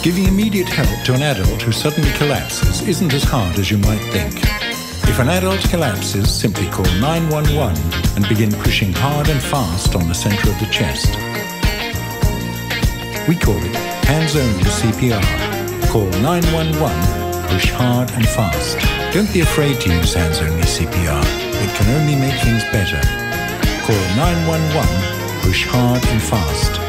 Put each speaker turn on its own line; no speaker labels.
Giving immediate help to an adult who suddenly collapses isn't as hard as you might think. If an adult collapses, simply call 911 and begin pushing hard and fast on the center of the chest. We call it hands-only CPR. Call 911, push hard and fast. Don't be afraid to use hands-only CPR. It can only make things better. Call 911, push hard and fast.